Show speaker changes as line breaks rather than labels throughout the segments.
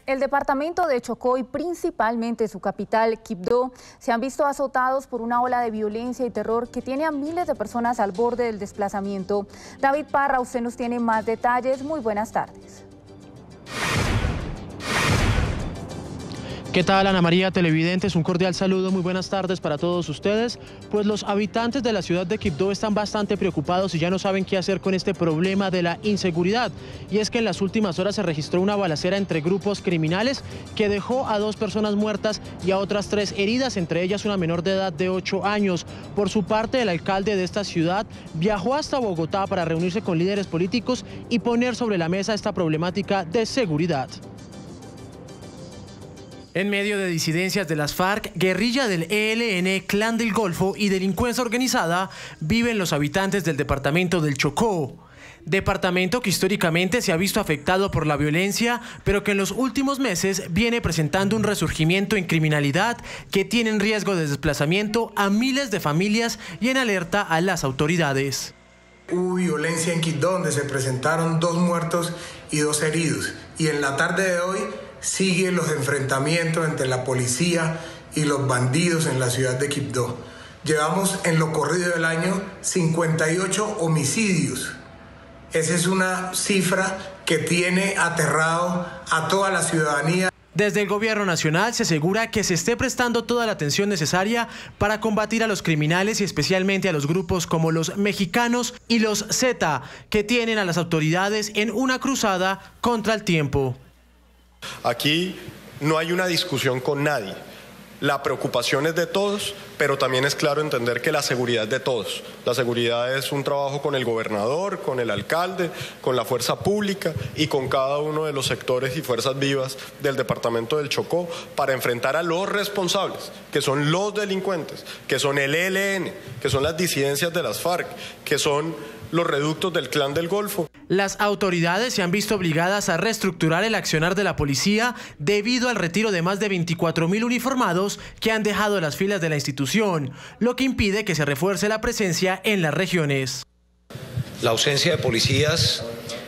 El departamento de Chocó y principalmente su capital, Quibdó, se han visto azotados por una ola de violencia y terror que tiene a miles de personas al borde del desplazamiento. David Parra, usted nos tiene más detalles. Muy buenas tardes.
¿Qué tal, Ana María, televidentes? Un cordial saludo, muy buenas tardes para todos ustedes. Pues los habitantes de la ciudad de Quibdó están bastante preocupados y ya no saben qué hacer con este problema de la inseguridad. Y es que en las últimas horas se registró una balacera entre grupos criminales que dejó a 2 personas muertas y a otras 3 heridas, entre ellas una menor de edad de 8 años. Por su parte, el alcalde de esta ciudad viajó hasta Bogotá para reunirse con líderes políticos y poner sobre la mesa esta problemática de seguridad. En medio de disidencias de las FARC, guerrilla del ELN, Clan del Golfo y delincuencia organizada, viven los habitantes del departamento del Chocó. Departamento que históricamente se ha visto afectado por la violencia, pero que en los últimos meses viene presentando un resurgimiento en criminalidad que tiene en riesgo de desplazamiento a miles de familias y en alerta a las autoridades.
Hubo violencia en Quibdó, donde se presentaron 2 muertos y 2 heridos. Y en la tarde de hoy siguen los enfrentamientos entre la policía y los bandidos en la ciudad de Quibdó. Llevamos en lo corrido del año 58 homicidios. Esa es una cifra que tiene aterrado a toda la ciudadanía.
Desde el gobierno nacional se asegura que se esté prestando toda la atención necesaria para combatir a los criminales y especialmente a los grupos como los mexicanos y los Z, que tienen a las autoridades en una cruzada contra el tiempo.
Aquí no hay una discusión con nadie. La preocupación es de todos, pero también es claro entender que la seguridad es de todos. La seguridad es un trabajo con el gobernador, con el alcalde, con la fuerza pública y con cada uno de los sectores y fuerzas vivas del departamento del Chocó para enfrentar a los responsables, que son los delincuentes, que son el ELN, que son las disidencias de las FARC, que son los reductos del Clan del Golfo.
Las autoridades se han visto obligadas a reestructurar el accionar de la policía debido al retiro de más de 24.000 uniformados que han dejado las filas de la institución, lo que impide que se refuerce la presencia en las regiones.
La ausencia de policías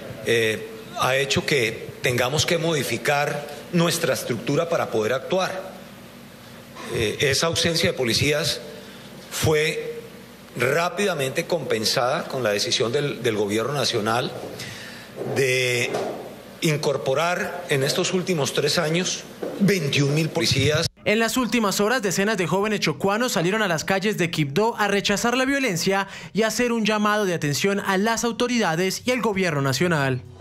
ha hecho que tengamos que modificar nuestra estructura para poder actuar. Esa ausencia de policías fue rápidamente compensada con la decisión del gobierno nacional de incorporar en estos últimos 3 años 21.000 policías.
En las últimas horas, decenas de jóvenes chocuanos salieron a las calles de Quibdó a rechazar la violencia y a hacer un llamado de atención a las autoridades y al gobierno nacional.